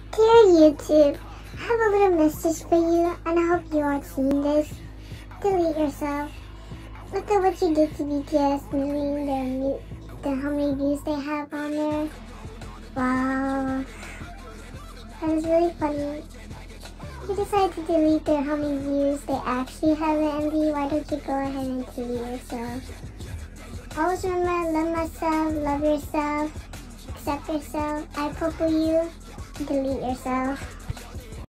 Dear YouTube, I have a little message for you, and I hope you aren't seeing this. Delete yourself. Look at what you did to BTS, deleting how many views they have on there. Wow. That was really funny. You decided to delete how many views they actually have in MV. Why don't you go ahead and delete yourself? Always remember, love myself, love yourself, accept yourself. I purple you. Delete yourself.